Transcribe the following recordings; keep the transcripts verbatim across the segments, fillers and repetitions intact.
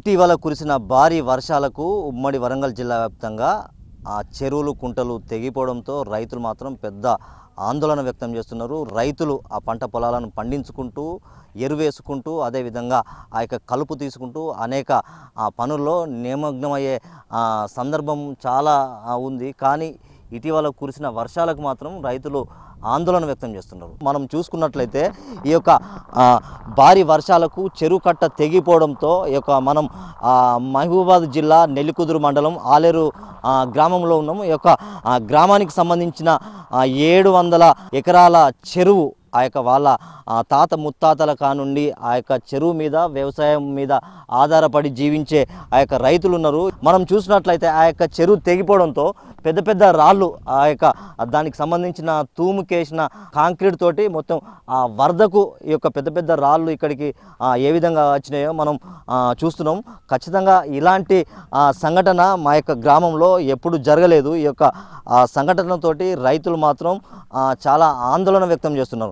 ఇటీవల కురిసిన భారీ వర్షాలకు ఉమ్మడి వరంగల్ జిల్లా వ్యాప్తంగా ఆ చెరువులు కుంటలు తెగిపోవడంతో రైతులు మాత్రం పెద్ద ఆందోళన వ్యక్తం చేస్తున్నారు. రైతులు ఆ పంట పొలాలను పండించుకుంటూ ఎరువేసుకుంటూ అదేవిధంగా ఆ యొక్క కలుపు తీసుకుంటూ అనేక పనుల్లో నిమగ్నమయ్యే సందర్భం చాలా ఉంది. కానీ ఇటీవల కురిసిన వర్షాలకు మాత్రం రైతులు ఆందోళన వ్యక్తం చేస్తున్నారు. మనం చూసుకున్నట్లయితే ఈ యొక్క భారీ వర్షాలకు చెరువు కట్ట తెగిపోవడంతో ఈ యొక్క మనం మహబూబాబాద్ జిల్లా నెల్లికుదురు మండలం ఆలేరు గ్రామంలో ఉన్నాము. ఈ యొక్క గ్రామానికి సంబంధించిన ఏడు వందల ఎకరాల చెరువు ఆ యొక్క వాళ్ళ తాత ముత్తాతల కానుండి ఆ యొక్క చెరువు మీద వ్యవసాయం మీద ఆధారపడి జీవించే ఆ యొక్క రైతులు ఉన్నారు. మనం చూసినట్లయితే ఆ యొక్క చెరువు తెగిపోవడంతో పెద్ద పెద్ద రాళ్ళు ఆ యొక్క దానికి సంబంధించిన తూముకేసిన కాంక్రీట్ తోటి మొత్తం ఆ వరదకు ఈ యొక్క పెద్ద పెద్ద రాళ్ళు ఇక్కడికి ఏ విధంగా వచ్చినాయో మనం చూస్తున్నాం. ఖచ్చితంగా ఇలాంటి సంఘటన మా యొక్క గ్రామంలో ఎప్పుడు జరగలేదు. ఈ యొక్క సంఘటనతోటి రైతులు మాత్రం చాలా ఆందోళన వ్యక్తం చేస్తున్నారు.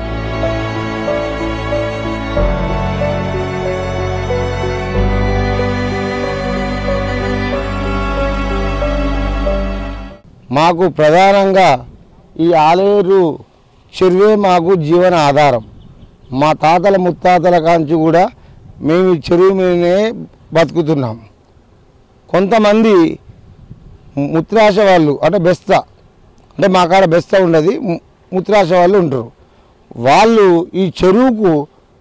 మాకు ప్రధానంగా ఈ ఆలేరు చెరువే మాకు జీవన ఆధారం. మా తాతల ముత్తాతల కాంచి కూడా మేము ఈ చెరువు మీదనే బతుకుతున్నాం. కొంతమంది ముత్రాశ వాళ్ళు అంటే బెస్త అంటే మా కాడ బెస్త ఉండదు, ముత్రాశ వాళ్ళు ఉంటారు. వాళ్ళు ఈ చెరువుకు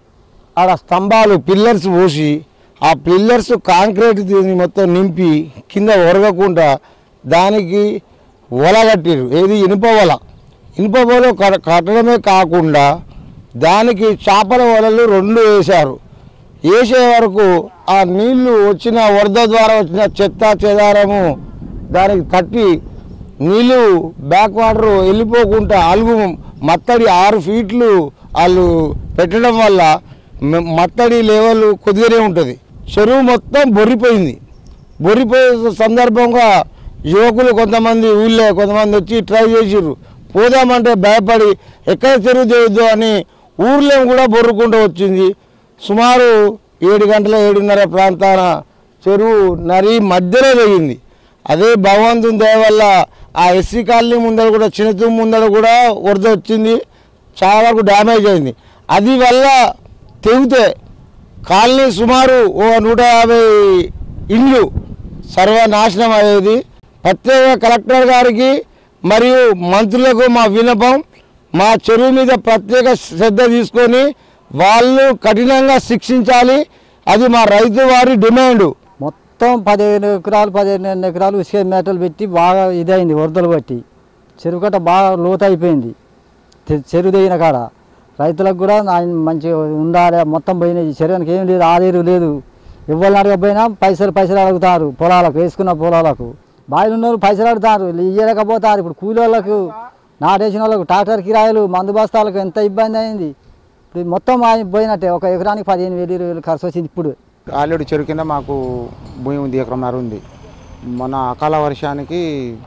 ఆడ స్తంభాలు పిల్లర్స్ పోసి ఆ పిల్లర్స్ కాంక్రీట్ మొత్తం నింపి కింద ఒరగకుండా దానికి వల కట్టిరు. ఏది ఇనుప వల. ఇనుప వల కట్టడమే కాకుండా దానికి చేపల వలలు రెండు వేశారు. వేసే వరకు ఆ నీళ్లు వచ్చిన వరద ద్వారా వచ్చిన చెత్త చెదారము దానికి తట్టి నీళ్ళు బ్యాక్ వాటర్ వెళ్ళిపోకుండా అలుగు మత్తడి ఆరు ఫీట్లు వాళ్ళు పెట్టడం వల్ల మత్తడి లెవెల్ కొద్దిగానే ఉంటుంది. చెరువు మొత్తం బొర్రిపోయింది. బొర్రిపోయే సందర్భంగా యువకులు కొంతమంది ఊళ్ళో కొంతమంది వచ్చి ట్రై చేసిర్రు. పోదామంటే భయపడి ఎక్కడ చెరువు చేయొద్దు అని ఊర్లో కూడా బొర్రుకుంటూ వచ్చింది. సుమారు ఏడు గంటల ఏడున్నర ప్రాంతాన చెరువు నరి మధ్యలో తెగింది. అదే భగవంతుని దయ వల్ల ఆ ఎస్సీ కాలనీ ముందర కూడా చిన్నతూ ముందర కూడా వరద వచ్చింది. చాలా వరకు డ్యామేజ్ అయింది. అది వల్ల తెగితే కాలనీ సుమారు ఓ నూట యాభై ఇండ్లు సర్వనాశనం అయ్యేది. ప్రత్యేక కలెక్టర్ గారికి మరియు మంత్రులకు మా విన్నపం, మా చెరువు మీద ప్రత్యేక శ్రద్ధ తీసుకొని వాళ్ళు కఠినంగా శిక్షించాలి. అది మా రైతు వారి డిమాండ్. మొత్తం పదిహేను ఎకరాలు పదిహేను ఎకరాలు ఇసుక మేటలు పెట్టి బాగా ఇదైంది. వరదలు బట్టి చెరువు కట్ట బాగా లోతు అయిపోయింది. చెరువు దిగిన కాడ రైతులకు కూడా మంచిగా ఉండాలి. మొత్తం పోయినాయి. చెరువునికి ఏం లేదు, ఆదేరు లేదు. ఎవరిని అడగకపోయినా పైసలు పైసలు అడుగుతారు. పొలాలకు వేసుకున్న పొలాలకు బాయిలు ఉన్నోళ్ళు పైసలు అడుగుతారు, ఇయ్యలేకపోతారు. ఇప్పుడు కూలి వాళ్ళకు నాటేసిన వాళ్ళకు ట్రాక్టర్ కిరాయిలు మందు బస్తాలకు ఎంత ఇబ్బంది అయింది. ఇప్పుడు మొత్తం పోయినట్టే. ఒక ఎకరానికి పదిహేను వేలు ఇరవై వేలు ఖర్చు వచ్చింది. ఇప్పుడు ఆల్రెడీ చెరువు కింద మాకు భూమి ఉంది, ఎకరంన్నర ఉంది. మన అకాల వర్షానికి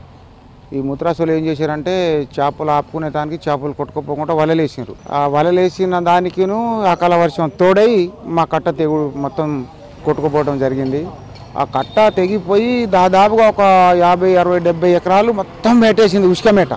ఈ ముత్రాసులు ఏం చేశారంటే చేపలు ఆపుకునే దానికి చేపలు కొట్టుకోపోకుండా వలలు వేసినారు. ఆ వలలు వేసిన దానికిను అకాల వర్షం తోడై మా కట్ట తెగుడు మొత్తం కొట్టుకుపోవడం జరిగింది. ఆ కట్ట తెగిపోయి దాదాపుగా ఒక యాభై అరవై డెబ్బై ఎకరాలు మొత్తం మేటేసింది, ఉసుక మేట.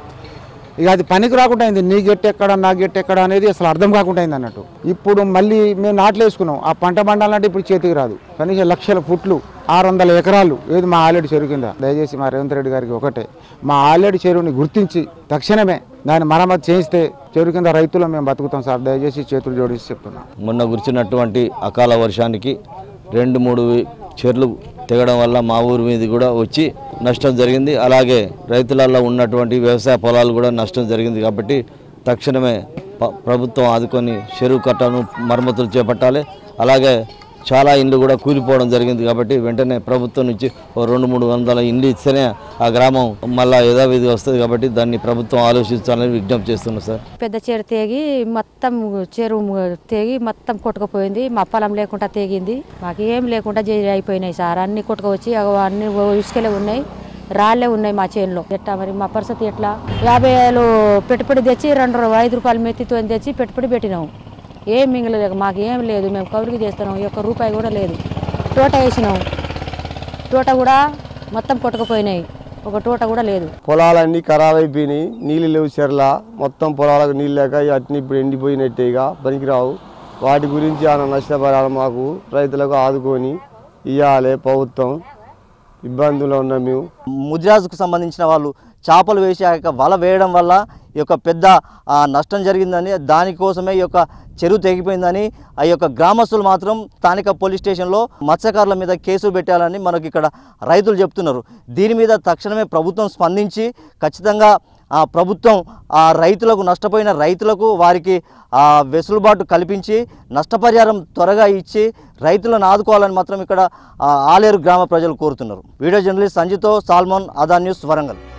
ఇక అది పనికి రాకుండా అయింది. నీ గెట్టు ఎక్కడ నా గెట్టు ఎక్కడ అనేది అసలు అర్థం కాకుండా అయింది అన్నట్టు. ఇప్పుడు మళ్ళీ మేము నాట్లు వేసుకున్నాం. ఆ పంట పండాలంటే ఇప్పుడు చేతికి రాదు. కనీసం లక్షల ఫుట్లు ఆరు వందల ఎకరాలు ఏది మా ఆలేడు చెరువు కింద. దయచేసి మా రేవంత్ రెడ్డి గారికి ఒకటే, మా ఆలేడు చెరువుని గుర్తించి తక్షణమే దాన్ని మరమ్మతు చేయిస్తే చెరువు కింద రైతులు మేము బతుకుతాం సార్. దయచేసి చేతులు జోడించి చెప్తున్నాం. మొన్న కురిసినటువంటి అకాల వర్షానికి రెండు మూడు చెర్లు తెగడం వల్ల మా ఊరి మీద కూడా వచ్చి నష్టం జరిగింది. అలాగే రైతులలో ఉన్నటువంటి వ్యవసాయ పొలాలు కూడా నష్టం జరిగింది. కాబట్టి తక్షణమే ప్రభుత్వం ఆదుకొని చెరువు కట్టను మరమ్మతులు చేపట్టాలి. అలాగే చాలా ఇండ్లు కూడా కూలిపోవడం జరిగింది. కాబట్టి వెంటనే ప్రభుత్వం నుంచి ఓ రెండు మూడు వందల ఇండ్లు ఇస్తేనే ఆ గ్రామం మళ్ళీ యథావిధి వస్తుంది. కాబట్టి దాన్ని ప్రభుత్వం ఆలోచించాలని విజ్ఞప్తి చేస్తున్నాం సార్. పెద్ద చెరువు తెగి మొత్తం చెరువు తెగి మొత్తం కొట్టుకుపోయింది. మా పొలం లేకుండా తెగింది. మాకు ఏం లేకుండా అయిపోయినాయి సార్. అన్ని కొట్టుకొచ్చి అన్ని ఇసుకలే ఉన్నాయి, రాళ్లే ఉన్నాయి మా చేనులో. ఎట్లా మరి మా పరిస్థితి ఎట్లా? యాభై వేలు పెట్టుబడి తెచ్చి రెండు ఐదు రూపాయలు మెత్తితో తెచ్చి పెట్టుబడి పెట్టినాము. ఏం మింగలేదు, మాకు ఏం లేదు. మేము కౌలుకి చేస్తున్నాం, ఒక్క రూపాయి కూడా లేదు. తోట వేసినాం, తోట కూడా మొత్తం కొట్టుకుపోయినాయి, ఒక తోట కూడా లేదు. పొలాలన్నీ ఖరాబ్ అయిపోయినాయి, నీళ్ళు లేవు, చెర్ల మొత్తం పొలాలకు నీళ్ళు లేక అట్ని ఇప్పుడు ఎండిపోయినట్టేగా పనికిరావు. వాటి గురించి ఆయన నష్టపరాలు మాకు రైతులకు ఆదుకొని ఇవ్వాలి ప్రభుత్వం. ఇబ్బందులు ఉన్నాం మేము. ముదిరాజుకు సంబంధించిన వాళ్ళు చేపలు వేసి ఆ యొక్క వల వేయడం వల్ల ఈ యొక్క పెద్ద నష్టం జరిగిందని, దానికోసమే ఈ యొక్క చెరువు తెగిపోయిందని ఆ యొక్క గ్రామస్తులు మాత్రం స్థానిక పోలీస్ స్టేషన్లో మత్స్యకారుల మీద కేసు పెట్టాలని మనకి ఇక్కడ రైతులు చెప్తున్నారు. దీని మీద తక్షణమే ప్రభుత్వం స్పందించి ఖచ్చితంగా ఆ ప్రభుత్వం ఆ రైతులకు, నష్టపోయిన రైతులకు వారికి ఆ వెసులుబాటు కల్పించి నష్టపరిహారం త్వరగా ఇచ్చి రైతులను ఆదుకోవాలని మాత్రం ఇక్కడ ఆలేరు గ్రామ ప్రజలు కోరుతున్నారు. వీడియో జర్నలిస్ట్ సంజితో సాల్మోన్, ఆదా న్యూస్, వరంగల్.